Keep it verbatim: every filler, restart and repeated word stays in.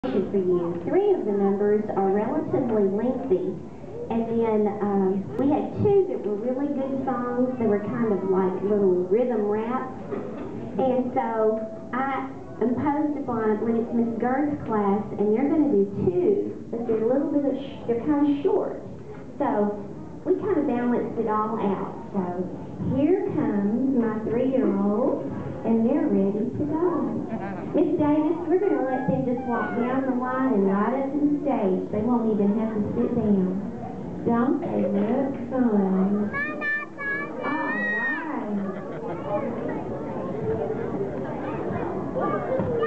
For you. Three of the numbers are relatively lengthy, and then um, we had two that were really good songs. They were kind of like little rhythm raps, and so I imposed upon, I believe it's Miss Gerd's class, and they're going to do two, but they're a little bit of, sh they're kind of short. So we kind of balanced it all out. So here comes my three-year-old, and they're ready to go. Miss Davis, we're going to let them just walk down the line and right up to the stage. They won't even have to sit down. Don't they look fun? All right.